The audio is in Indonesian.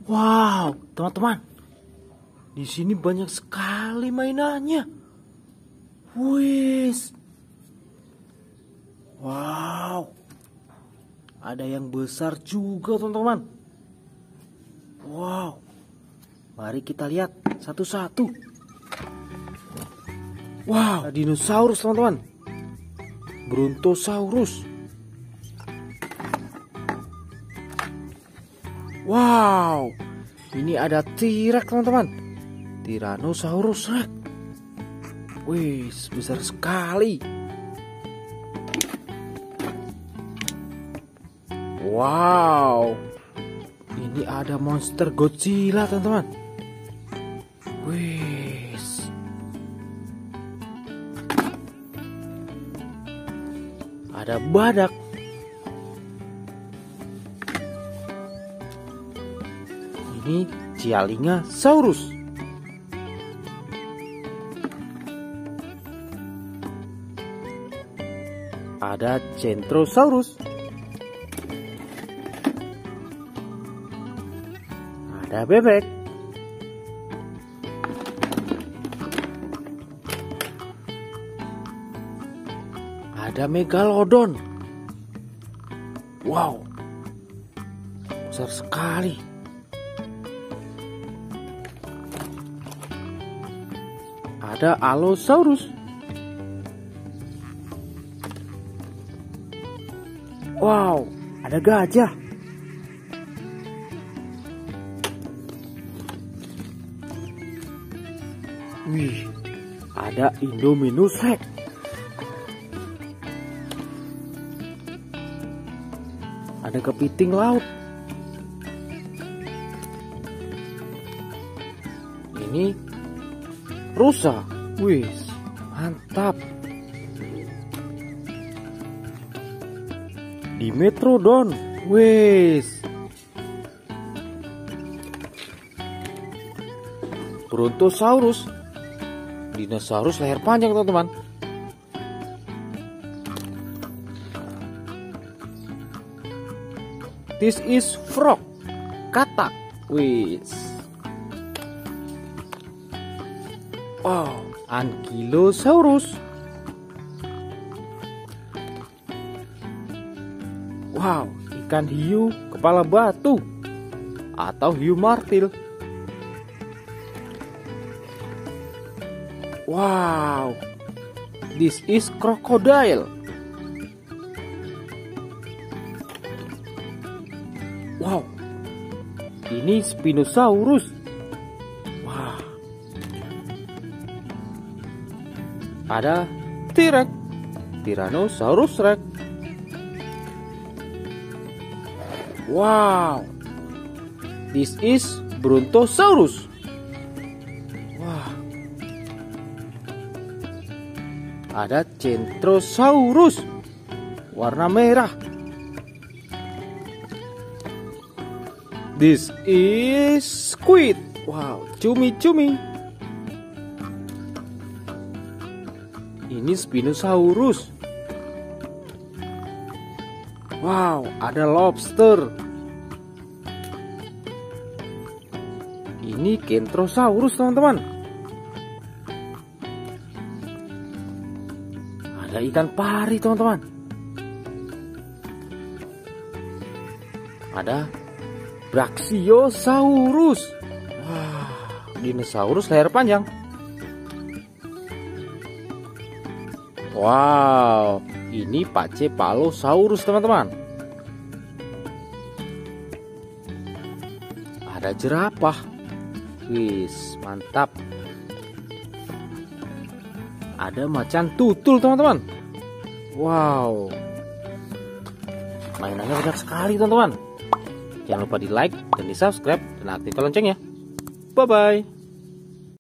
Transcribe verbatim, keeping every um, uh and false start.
Wow, teman-teman, di sini banyak sekali mainannya. Wis, wow, ada yang besar juga, teman-teman. Wow, mari kita lihat satu-satu. Wow, ada dinosaurus, teman-teman. Brontosaurus. Wow, ini ada T-Rex, teman-teman. Tyrannosaurus Rex. Wih, besar sekali. Wow, ini ada monster Godzilla, teman-teman. Wih, ada badak. Ini Cialingasaurus. Ada Centrosaurus. Ada bebek. Ada Megalodon. Wow, besar sekali. Ada Allosaurus. Wow, ada gajah. Wih, ada Indominus Rex. Ada kepiting laut. Ini rusa. Wih, mantap. Dimetrodon. Wis. Brontosaurus. Dinosaurus leher panjang, teman-teman. This is frog. Katak. Wis. Wow, Ankylosaurus. Wow, ikan hiu kepala batu atau hiu martil. Wow, this is crocodile. Wow, ini Spinosaurus. Wah, ada T-Rex, Tyrannosaurus Rex. Wow, this is Brontosaurus. Wah, ada Centrosaurus warna merah. This is squid. Wow, cumi-cumi. Ini Spinosaurus. Wow, ada lobster. Ini Kentrosaurus, teman-teman. Ada ikan pari, teman-teman. Ada Brachiosaurus. Wah, dinosaurus leher panjang. Wow, ini Pachycephalosaurus, teman-teman. Ada jerapah. Wis, mantap. Ada macan tutul, teman-teman. Wow, mainannya banyak sekali, teman-teman. Jangan lupa di like dan di subscribe dan aktifkan loncengnya. Bye bye.